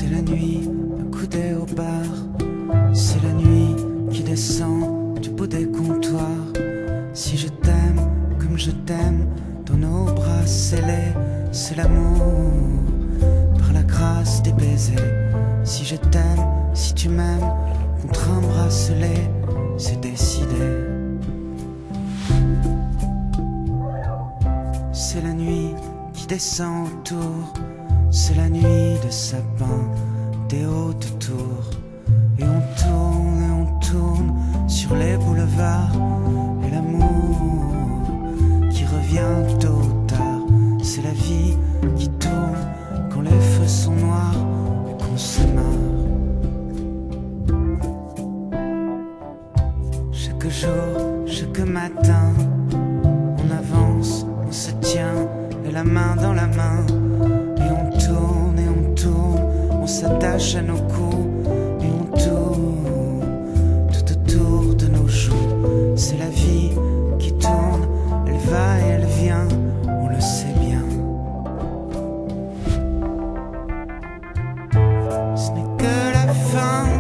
C'est la nuit, accoudée au bar. C'est la nuit qui descend du bout des comptoirs. Si je t'aime comme je t'aime, dans nos bras scellés, c'est l'amour par la grâce des baisers. Si je t'aime, si tu m'aimes, contre un bracelet, c'est décidé. C'est la nuit qui descend autour. C'est la nuit de sapin, des hautes tours. Et on tourne sur les boulevards. Et l'amour qui revient tôt ou tard. C'est la vie qui tourne quand les feux sont noirs et qu'on se marre. Chaque jour, chaque matin, on avance, on se tient, et la main dans la main. Et on tourne, on s'attache à nos coups. Et on tourne tout autour de nos joues. C'est la vie qui tourne, elle va et elle vient, on le sait bien. Ce n'est que la fin.